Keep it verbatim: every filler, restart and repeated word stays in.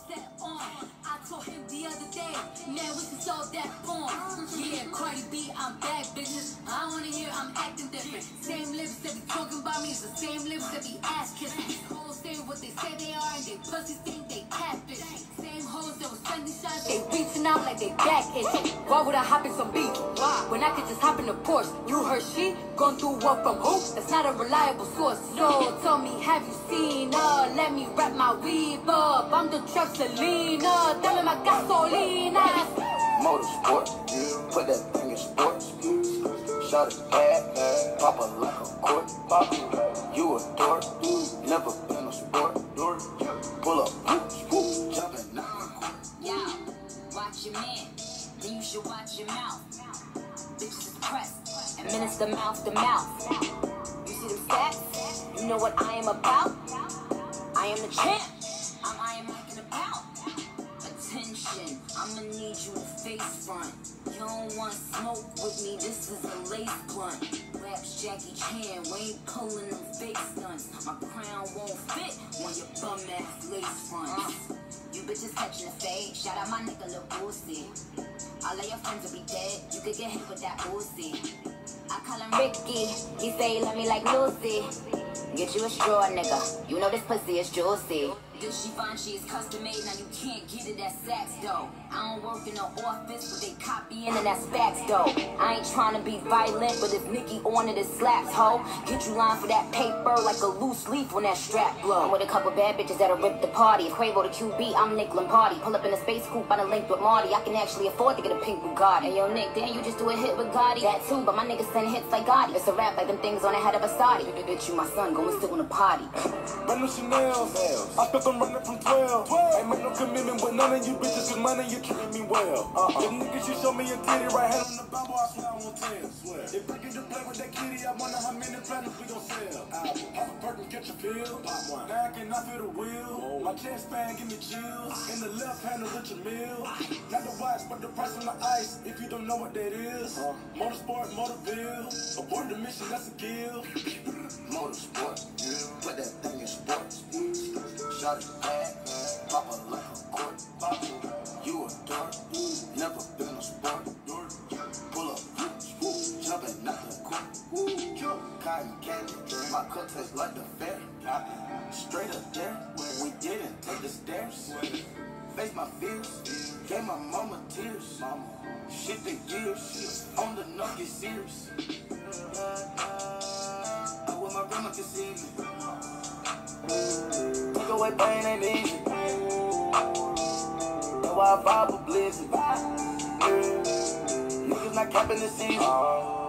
Offset on. I told him the other day, man, we can solve that form. Yeah, Cardi B, I'm back, bitches. I wanna hear I'm acting different. Same lips that be talking about me is the same lips that be ass kissing. These hoes say what they say they are, and they pussies think they catfish. Same hoes that was sending shots, they reaching out like they back itching. Why would I hop in some beef? When I could just hop in the Porsche. You heard she gone through what from who? That's not a reliable source. So tell me, have you seen her? Let me wrap my weave up. I'm the truck Selena. Dame my gasolina. Motorsport, put that thing in sports. Shot it bad, pop her like a court. You a dork, never been a sport. Pull up, jumping now. Yo, watch your man, then you should watch your mouth. Bitches is pressed, and minister mouth to mouth. You see them stats? You know what I am about? I am the champ. I'm I am like an about. Attention, I'ma need you to face front. You don't want smoke with me, this is a lace blunt. Raps Jackie Chan, we ain't pulling them fake stunts. My crown won't fit when your bum ass lace fronts. Uh, you bitches catching a fade, shout out my nigga Lil Boosie. All of your friends will be dead, you could get hit with that Uzi. I call him Ricky, he say he love me like Lucy. Get you a straw, nigga, you know this pussy is juicy. This Givenchy is custom made, now you can't get it at Saks though. I don't work in the office, but they copying and that's facts though. I ain't trying to be violent, but if Nicki on it, it slaps, ho. Get you line for that paper like a loose leaf when that strap blow. I'm with a couple bad bitches that'll rip the party. If Quavo the Q B, I'm Nick Lombardi. Pull up in a space coupe on a link with Marty. I can actually afford to get a pink Bugatti. And yo, Nick, damn, you just do a hit with Gotti. That too, but my niggas send hits like Gotti. It's a rap like them things on the head of a Saudi. Bitch, you my son, go and sit on a potty. Run the Chanel, I spent them running from twelve. Ain't make no commitment with none of you bitches, cause money you treating me well. Uh-uh. If niggas you show me a titty right hand on the Bible, I swear I won't tell. Swear. If we get to play with that kitty, I wonder how many platinums we gon' sell. Half a Perkins catch a pill. Now I cannot feel the wheel. Whoa. My chest fan give me chills. In the left hand of Richard Mill. Not the watch, but the price on the ice. If you don't know what that is. Uh. Motorsport, Motorville. Abort the mission, that's a kill. Motorsport, put that thing in sports. Shot it bad, pop her like a court. You a dork, never been a sport. Pull up, jumping out the court. Cotton candy, my cup tastes like the fair. Straight up there, we didn't take the stairs. Face my fears, gave my mama tears. Shit the gears, on the nugget serious. I want my grandma can see me. Take away pain ain't easy. That's why I vibe with blizzard. Niggas not capping the season.